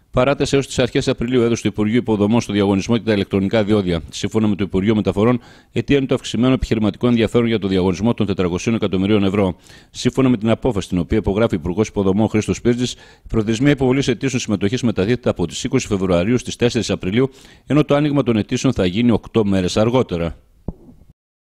Παράταση έως τις αρχές Απριλίου έδωσε το Υπουργείο Υποδομών στο διαγωνισμό για τα ηλεκτρονικά διόδια. Σύμφωνα με το Υπουργείο Μεταφορών, αιτία είναι το αυξημένο επιχειρηματικό ενδιαφέρον για το διαγωνισμό των 400 εκατομμυρίων ευρώ. Σύμφωνα με την απόφαση, την οποία υπογράφει ο Υπουργός Υποδομών Χρήστος Πύρτζης, η προθεσμία υποβολής αιτήσεων συμμετοχής μεταδίδεται από τις 20 Φεβρουαρίου στις 4 Απριλίου, ενώ το άνοιγμα των αιτήσεων θα γίνει 8 μέρες αργότερα.